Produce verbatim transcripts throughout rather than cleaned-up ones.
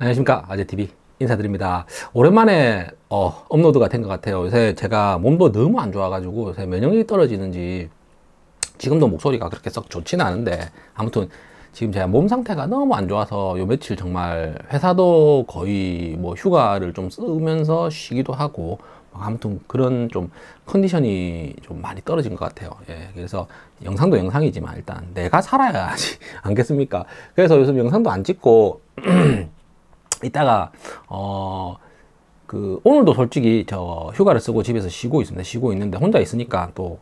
안녕하십니까, 아재티비 인사드립니다. 오랜만에 어, 업로드가 된 것 같아요. 요새 제가 몸도 너무 안 좋아가지고 요새 면역력이 떨어지는지 지금도 목소리가 그렇게 썩 좋지는 않은데, 아무튼 지금 제가 몸 상태가 너무 안 좋아서 요 며칠 정말 회사도 거의 뭐 휴가를 좀 쓰면서 쉬기도 하고, 아무튼 그런 좀 컨디션이 좀 많이 떨어진 것 같아요. 예, 그래서 영상도 영상이지만 일단 내가 살아야지 않겠습니까? 그래서 요즘 영상도 안 찍고 이따가 어 그 오늘도 솔직히 저 휴가를 쓰고 집에서 쉬고 있습니다. 쉬고 있는데 혼자 있으니까 또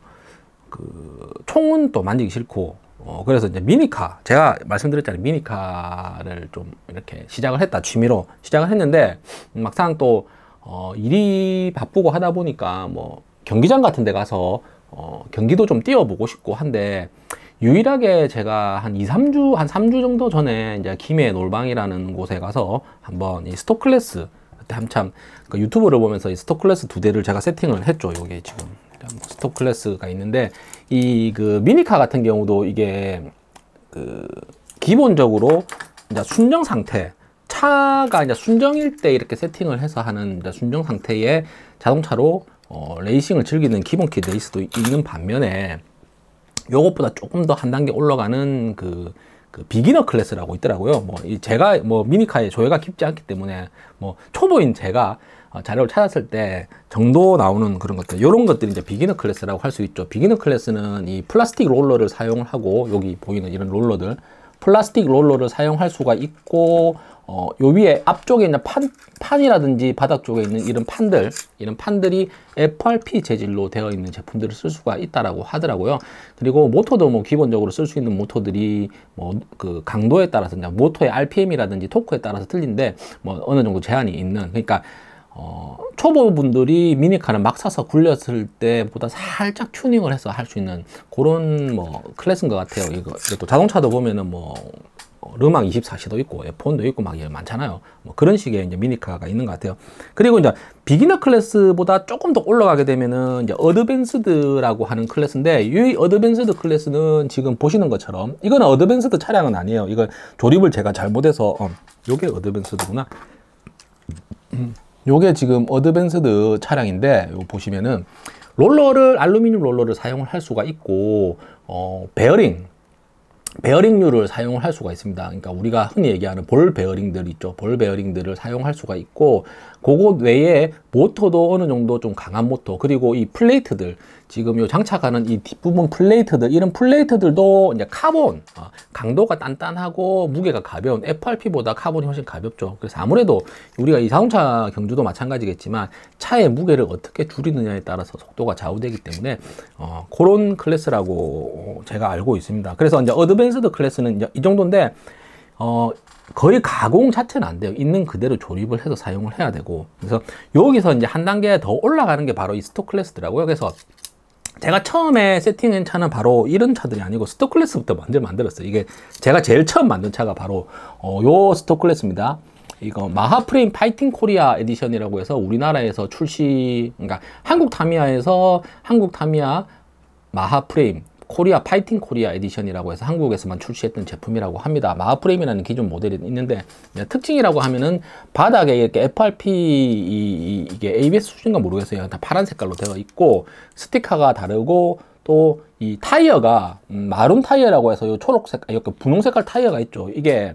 그 총은 또 만지기 싫고, 어 그래서 이제 미니카, 제가 말씀드렸잖아요, 미니카를 좀 이렇게 시작을 했다, 취미로 시작을 했는데 막상 또 어 일이 바쁘고 하다 보니까 뭐 경기장 같은 데 가서 어 경기도 좀 뛰어보고 싶고 한데, 유일하게 제가 한 이, 삼 주, 한 삼 주 정도 전에 이제 김해 놀방이라는 곳에 가서 한번 이 스토클래스, 그때 한참 그 유튜브를 보면서 이 스토클래스 두 대를 제가 세팅을 했죠. 요게 지금 스토클래스가 있는데, 이 그 미니카 같은 경우도 이게 그 기본적으로 이제 순정 상태, 차가 이제 순정일 때 이렇게 세팅을 해서 하는 이제 순정 상태의 자동차로 어, 레이싱을 즐기는 기본키 레이스도 있는 반면에, 요것보다 조금 더 한 단계 올라가는 그, 그 비기너 클래스라고 있더라고요. 뭐, 이 제가 뭐 미니카에 조예가 깊지 않기 때문에 뭐 초보인 제가 어, 자료를 찾았을 때 정도 나오는 그런 것들, 요런 것들이 이제 비기너 클래스라고 할 수 있죠. 비기너 클래스는 이 플라스틱 롤러를 사용을 하고, 여기 보이는 이런 롤러들, 플라스틱 롤러를 사용할 수가 있고, 어, 요 위에 앞쪽에 있는 판, 판이라든지 바닥 쪽에 있는 이런 판들, 이런 판들이 에프알피 재질로 되어 있는 제품들을 쓸 수가 있다라고 하더라고요. 그리고 모터도 뭐 기본적으로 쓸 수 있는 모터들이 뭐 그 강도에 따라서, 이제 모터의 알피엠이라든지 토크에 따라서 틀린데, 뭐 어느 정도 제한이 있는, 그러니까 어, 초보분들이 미니카를 막 사서 굴렸을 때보다 살짝 튜닝을 해서 할 수 있는 그런 뭐 클래스인 것 같아요. 이거, 또 자동차도 보면은 뭐 르망 이십사 시도 있고 에프원도 있고 막 많잖아요. 뭐 그런 식의 이제 미니카가 있는 것 같아요. 그리고 이제 비기너 클래스보다 조금 더 올라가게 되면은 이제 어드밴스드라고 하는 클래스인데, 이 어드밴스드 클래스는 지금 보시는 것처럼 이거는 어드밴스드 차량은 아니에요. 이거 조립을 제가 잘못해서, 어, 요게 어드밴스드구나. 음. 요게 지금 어드밴스드 차량인데, 요 보시면은 롤러를, 알루미늄 롤러를 사용을 할 수가 있고, 어, 베어링, 베어링류를 사용을 할 수가 있습니다. 그러니까 우리가 흔히 얘기하는 볼 베어링들 있죠. 볼 베어링들을 사용할 수가 있고, 그것 외에 모터도 어느 정도 좀 강한 모터, 그리고 이 플레이트들, 지금 요 장착하는 이 뒷부분 플레이트들, 이런 플레이트들도 이제 카본, 어, 강도가 단단하고 무게가 가벼운, 에프알피보다 카본이 훨씬 가볍죠. 그래서 아무래도 우리가 이 자동차 경주도 마찬가지겠지만 차의 무게를 어떻게 줄이느냐에 따라서 속도가 좌우되기 때문에 어, 그런 클래스라고 제가 알고 있습니다. 그래서 이제 어드밴스드 클래스는 이제 이 정도인데, 어, 거의 가공 자체는 안 돼요. 있는 그대로 조립을 해서 사용을 해야 되고, 그래서 여기서 이제 한 단계 더 올라가는 게 바로 이 스토 클래스더라고요. 그래서 제가 처음에 세팅한 차는 바로 이런 차들이 아니고 스토 클래스부터 먼저 만들었어요. 이게 제가 제일 처음 만든 차가 바로 어, 요 스토 클래스입니다. 이거 마하프레임 파이팅 코리아 에디션이라고 해서 우리나라에서 출시, 그러니까 한국 타미야에서 한국 타미야 마하프레임 코리아 파이팅 코리아 에디션이라고 해서 한국에서만 출시했던 제품이라고 합니다. 마하프레임이라는 기존 모델이 있는데, 특징이라고 하면은 바닥에 이렇게 에프알피 이, 이게 에이비에스 수준인가 모르겠어요. 다 파란 색깔로 되어 있고, 스티커가 다르고, 또 이 타이어가 음, 마룬 타이어라고 해서 요 초록색, 이렇게 분홍 색깔 타이어가 있죠. 이게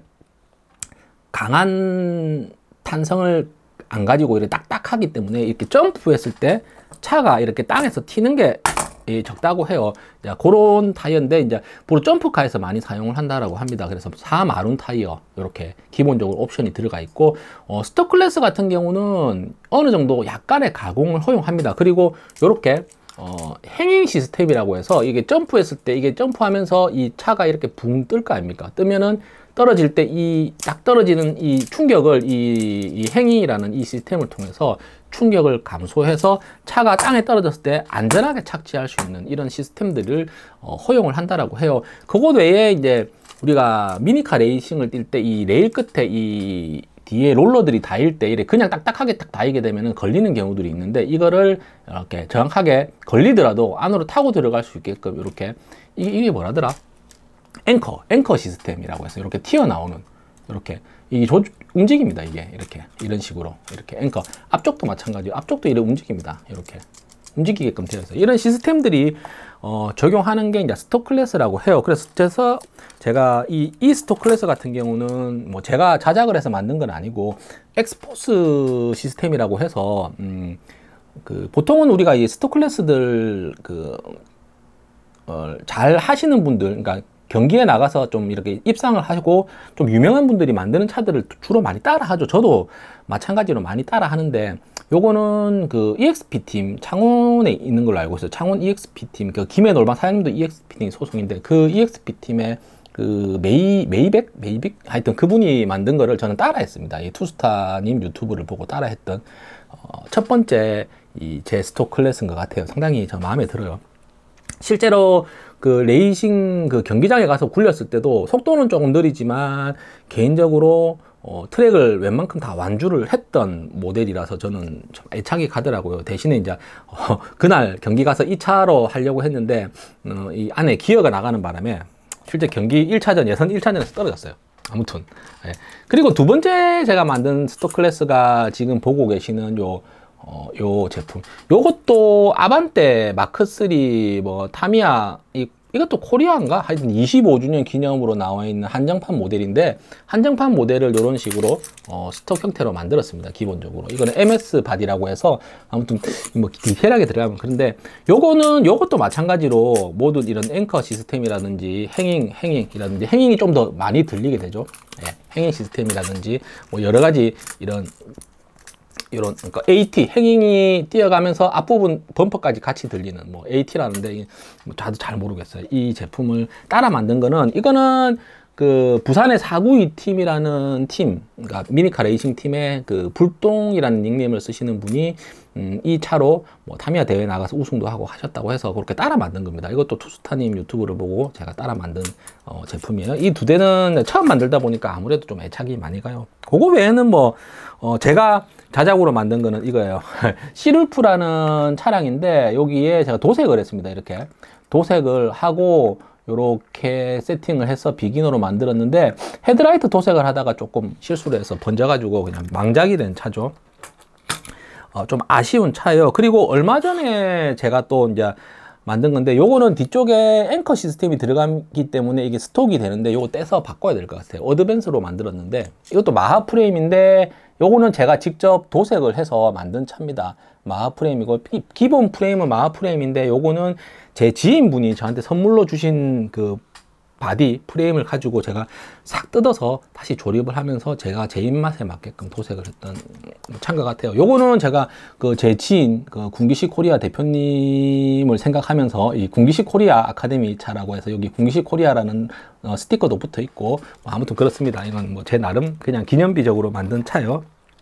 강한 탄성을 안 가지고 이렇게 딱딱하기 때문에 이렇게 점프했을 때 차가 이렇게 땅에서 튀는 게 예, 적다고 해요. 자, 그런 타이어인데, 이제 보로 점프카에서 많이 사용을 한다라고 합니다. 그래서 사 마룬 타이어, 이렇게 기본적으로 옵션이 들어가 있고, 어, 스토 클래스 같은 경우는 어느 정도 약간의 가공을 허용합니다. 그리고 이렇게 어, 행잉 시스템이라고 해서, 이게 점프했을 때 이게 점프하면서 이 차가 이렇게 붕 뜰 거 아닙니까? 뜨면은 떨어질 때 이 딱 떨어지는 이 충격을 이, 이 행잉이라는 이 시스템을 통해서 충격을 감소해서 차가 땅에 떨어졌을 때 안전하게 착지할 수 있는 이런 시스템들을 어, 허용을 한다라고 해요. 그것 외에 이제 우리가 미니카 레이싱을 뛸 때 이 레일 끝에 이 뒤에 롤러들이 닿을 때 이래 그냥 딱딱하게 딱 닿이게 되면 걸리는 경우들이 있는데, 이거를 이렇게 정확하게 걸리더라도 안으로 타고 들어갈 수 있게끔 이렇게, 이게, 이게 뭐라더라? 앵커, 앵커 시스템이라고 해서 이렇게 튀어나오는, 이렇게 이 조, 움직입니다. 이게 이렇게 이런 식으로 이렇게 앵커 앞쪽도 마찬가지로 앞쪽도 이렇게 움직입니다. 이렇게 움직이게끔 되어 있어요. 이런 시스템들이 어, 적용하는 게 이제 스톡 클래스라고 해요. 그래서 그래서 제가 이, 이 스톡 클래스 같은 경우는 뭐 제가 자작을 해서 만든 건 아니고 엑스포스 시스템이라고 해서 음, 그 보통은 우리가 이 스톡 클래스들 그 어, 잘 하시는 분들, 그러니까 경기에 나가서 좀 이렇게 입상을 하고 좀 유명한 분들이 만드는 차들을 주로 많이 따라 하죠. 저도 마찬가지로 많이 따라 하는데, 요거는 그 이엑스피 팀, 창원에 있는 걸로 알고 있어요. 창원 이엑스피 팀, 그 김해 놀방 사장님도 이엑스피 팀 소속인데, 그 이엑스피 팀의 그 메이, 메이백? 메이빅? 하여튼 그분이 만든 거를 저는 따라 했습니다. 이 투스타님 유튜브를 보고 따라 했던, 어, 첫 번째 이 제 스톡 클래스인 것 같아요. 상당히 저 마음에 들어요. 실제로 그 레이싱 그 경기장에 가서 굴렸을 때도 속도는 조금 느리지만 개인적으로 어, 트랙을 웬만큼 다 완주를 했던 모델이라서 저는 좀 애착이 가더라고요. 대신에 이제 어, 그날 경기 가서 이 차로 하려고 했는데 어, 이 안에 기어가 나가는 바람에 실제 경기 일 차전 예선 일 차전에서 떨어졌어요. 아무튼 예. 그리고 두 번째 제가 만든 스톡 클래스가 지금 보고 계시는 요 어, 요 제품. 요것도 아반떼 마크 쓰리 뭐 타미야 이, 이것도 코리아인가? 하여튼 이십오 주년 기념으로 나와 있는 한정판 모델인데, 한정판 모델을 이런 식으로 어, 스톡 형태로 만들었습니다. 기본적으로 이거는 엠에스 바디라고 해서 아무튼 뭐 디테일하게 들어가면 그런데, 요거는 요것도 마찬가지로 모든 이런 앵커 시스템이라든지 행잉 행잉이라든지 행잉이 좀 더 많이 들리게 되죠. 예, 행잉 시스템이라든지 뭐 여러 가지 이런 이런 그러니까 에이티 행잉이 뛰어가면서 앞부분 범퍼까지 같이 들리는 뭐 에이티라는데 저도 잘 모르겠어요. 이 제품을 따라 만든 거는, 이거는 그 부산의 사구이 팀이라는 팀, 그러니까 미니카 레이싱 팀의 그 불똥이라는 닉네임을 쓰시는 분이 음, 이 차로 뭐 타미야 대회 나가서 우승도 하고 하셨다고 해서 그렇게 따라 만든 겁니다. 이것도 투스타님 유튜브를 보고 제가 따라 만든 어, 제품이에요. 이 두 대는 처음 만들다 보니까 아무래도 좀 애착이 많이 가요. 그거 외에는 뭐 어, 제가 자작으로 만든 거는 이거예요. 시룰프라는 차량인데 여기에 제가 도색을 했습니다. 이렇게 도색을 하고 요렇게 세팅을 해서 비기너로 만들었는데, 헤드라이트 도색을 하다가 조금 실수를 해서 번져가지고 그냥 망작이 된 차죠. 어, 좀 아쉬운 차예요. 그리고 얼마 전에 제가 또 이제 만든 건데, 요거는 뒤쪽에 앵커 시스템이 들어가기 때문에 이게 스톡이 되는데 요거 떼서 바꿔야 될 것 같아요. 어드밴스로 만들었는데, 이것도 마하 프레임인데 요거는 제가 직접 도색을 해서 만든 차입니다. 마하 프레임이고, 기본 프레임은 마하 프레임인데 요거는 제 지인분이 저한테 선물로 주신 그 바디 프레임을 가지고 제가 싹 뜯어서 다시 조립을 하면서 제가 제 입맛에 맞게끔 도색을 했던 차인 것 같아요. 요거는 제가 그 제 지인 그 군기시 코리아 대표님을 생각하면서 이 군기시 코리아 아카데미 차라고 해서 여기 군기시 코리아라는 어, 스티커도 붙어 있고 뭐 아무튼 그렇습니다. 이건 뭐 제 나름 그냥 기념비적으로 만든 차예요.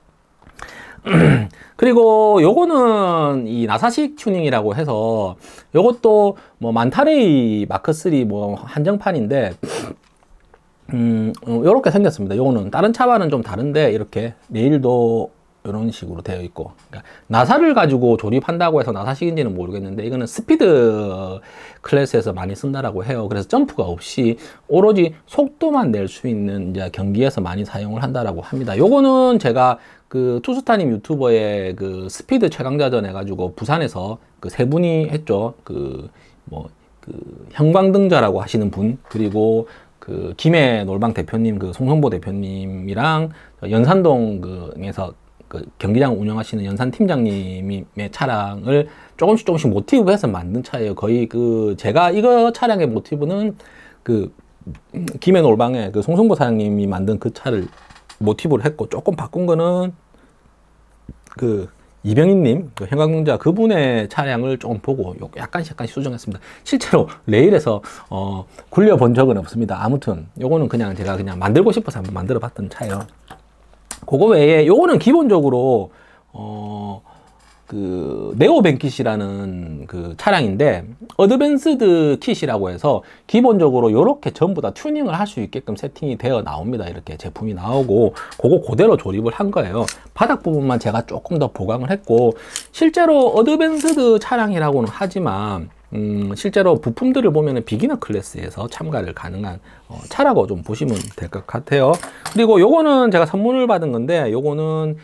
그리고 요거는 이 나사식 튜닝이라고 해서 요것도 뭐 만타레이 마크 쓰리 뭐 한정판인데 음 요렇게 생겼습니다. 요거는 다른 차와는 좀 다른데 이렇게 레일도 이런 식으로 되어 있고, 그러니까 나사를 가지고 조립한다고 해서 나사식인지는 모르겠는데 이거는 스피드 클래스에서 많이 쓴다라고 해요. 그래서 점프가 없이 오로지 속도만 낼 수 있는 이제 경기에서 많이 사용을 한다라고 합니다. 요거는 제가 그 투스타님 유튜버의 그 스피드 최강자전 해가지고 부산에서 그 세 분이 했죠. 그 뭐 그 형광등자라고 하시는 분, 그리고 그 김해 놀방 대표님, 그 송성보 대표님이랑 연산동 그에서 그 경기장 운영하시는 연산 팀장님의 차량을 조금씩 조금씩 모티브해서 만든 차예요. 거의 그 제가 이거 차량의 모티브는 그 김해 놀방의 그 송성보 사장님이 만든 그 차를 모티브를 했고, 조금 바꾼 거는 그 이병인님, 그 형광등자 그분의 차량을 조금 보고 약간씩 약간씩 수정했습니다. 실제로 레일에서 어, 굴려본 적은 없습니다. 아무튼 요거는 그냥 제가 그냥 만들고 싶어서 한번 만들어 봤던 차예요. 그거 외에 요거는 기본적으로 어, 그 네오벤 킷이라는 그 차량인데 어드밴스드 킷이라고 해서 기본적으로 요렇게 전부 다 튜닝을 할 수 있게끔 세팅이 되어 나옵니다. 이렇게 제품이 나오고 그거 그대로 조립을 한 거예요. 바닥 부분만 제가 조금 더 보강을 했고, 실제로 어드밴스드 차량이라고는 하지만 음, 실제로 부품들을 보면은 비기너 클래스에서 참가를 가능한 어, 차라고 좀 보시면 될 것 같아요. 그리고 요거는 제가 선물을 받은 건데, 요거는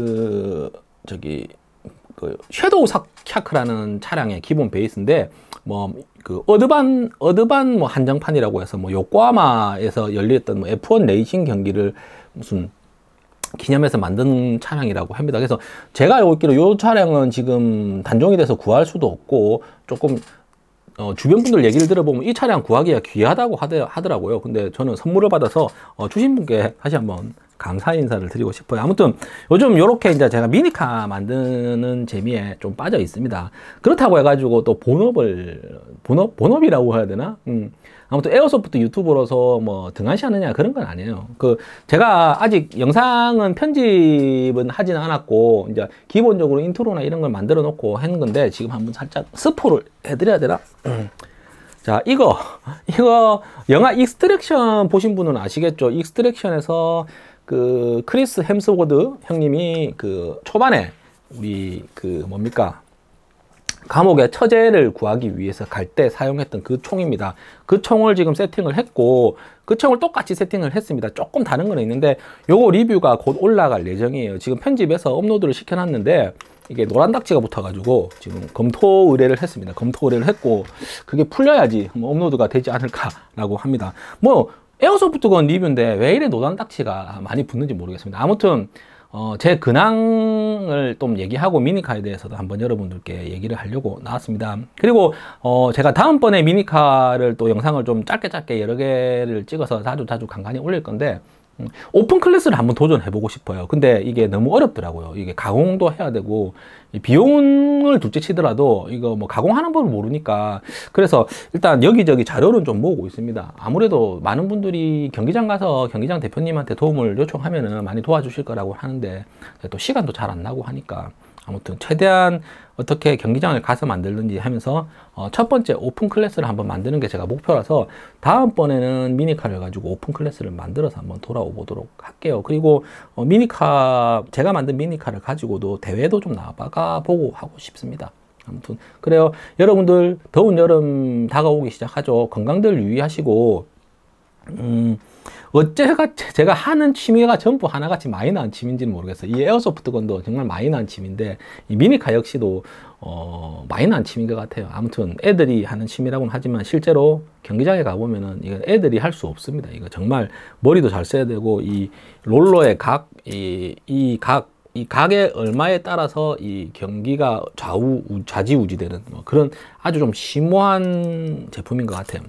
그 저기 그 섀도우 샤크라는 차량의 기본 베이스인데, 뭐 그 어드반 어드반 뭐 한정판이라고 해서 뭐 요코하마에서 열렸던 뭐 에프 원 레이싱 경기를 무슨 기념해서 만든 차량이라고 합니다. 그래서 제가 알고 있기로 요 차량은 지금 단종이 돼서 구할 수도 없고, 조금 어, 주변 분들 얘기를 들어보면 이 차량 구하기가 귀하다고 하더, 하더라고요. 근데 저는 선물을 받아서 어, 주신 분께 다시 한번 감사 인사를 드리고 싶어요. 아무튼 요즘 요렇게 이제 제가 미니카 만드는 재미에 좀 빠져 있습니다. 그렇다고 해가지고 또 본업을 본업 본업이라고 해야 되나? 음. 아무튼 에어소프트 유튜버로서 뭐 등한시 하느냐 그런 건 아니에요. 그 제가 아직 영상은 편집은 하지는 않았고, 이제 기본적으로 인트로나 이런 걸 만들어 놓고 했는 건데, 지금 한번 살짝 스포를 해드려야 되나? 음. 자, 이거 이거 영화 익스트랙션 보신 분은 아시겠죠? 익스트랙션에서 그 크리스 햄스워드 형님이 그 초반에 우리 그 뭡니까? 감옥의 처제를 구하기 위해서 갈 때 사용했던 그 총입니다. 그 총을 지금 세팅을 했고, 그 총을 똑같이 세팅을 했습니다. 조금 다른 건 있는데, 요거 리뷰가 곧 올라갈 예정이에요. 지금 편집해서 업로드를 시켜놨는데, 이게 노란 닥지가 붙어가지고 지금 검토 의뢰를 했습니다. 검토 의뢰를 했고, 그게 풀려야지 뭐 업로드가 되지 않을까라고 합니다. 뭐 에어소프트건 리뷰인데 왜 이래 노란 닥지가 많이 붙는지 모르겠습니다. 아무튼 어, 제 근황을 좀 얘기하고 미니카에 대해서도 한번 여러분들께 얘기를 하려고 나왔습니다. 그리고 어, 제가 다음번에 미니카를 또 영상을 좀 짧게 짧게 여러 개를 찍어서 자주 자주 간간히 올릴 건데, 음, 오픈 클래스를 한번 도전해보고 싶어요. 근데 이게 너무 어렵더라고요. 이게 가공도 해야 되고, 비용을 둘째 치더라도 이거 뭐 가공하는 법을 모르니까. 그래서 일단 여기저기 자료는 좀 모으고 있습니다. 아무래도 많은 분들이 경기장 가서 경기장 대표님한테 도움을 요청하면은 많이 도와주실 거라고 하는데, 또 시간도 잘 안 나고 하니까, 아무튼 최대한 어떻게 경기장을 가서 만들는지 하면서 어, 첫 번째 오픈 클래스를 한번 만드는 게 제가 목표라서, 다음번에는 미니카를 가지고 오픈 클래스를 만들어서 한번 돌아오 보도록 할게요. 그리고 어, 미니카, 제가 만든 미니카를 가지고도 대회도 좀 나가 보고 하고 싶습니다. 아무튼 그래요. 여러분들 더운 여름 다가오기 시작하죠. 건강들 유의하시고, 음, 어째가 제가 하는 취미가 전부 하나같이 마이너한 취미인지는 모르겠어요. 이 에어소프트건도 정말 마이너한 취미인데, 이 미니카 역시도 어, 마이너한 취미인 것 같아요. 아무튼 애들이 하는 취미라고는 하지만 실제로 경기장에 가보면은 이거 애들이 할 수 없습니다. 이거 정말 머리도 잘 써야 되고, 이 롤러의 각, 이, 이 각, 이 각의 얼마에 따라서 이 경기가 좌우, 좌지우지되는 뭐 그런 아주 좀 심오한 제품인 것 같아요.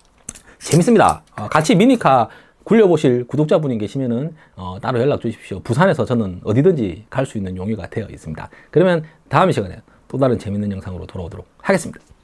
재밌습니다. 어, 같이 미니카 굴려보실 구독자분이 계시면은 어, 따로 연락 주십시오. 부산에서 저는 어디든지 갈 수 있는 용의가 되어 있습니다. 그러면 다음 시간에 또 다른 재밌는 영상으로 돌아오도록 하겠습니다.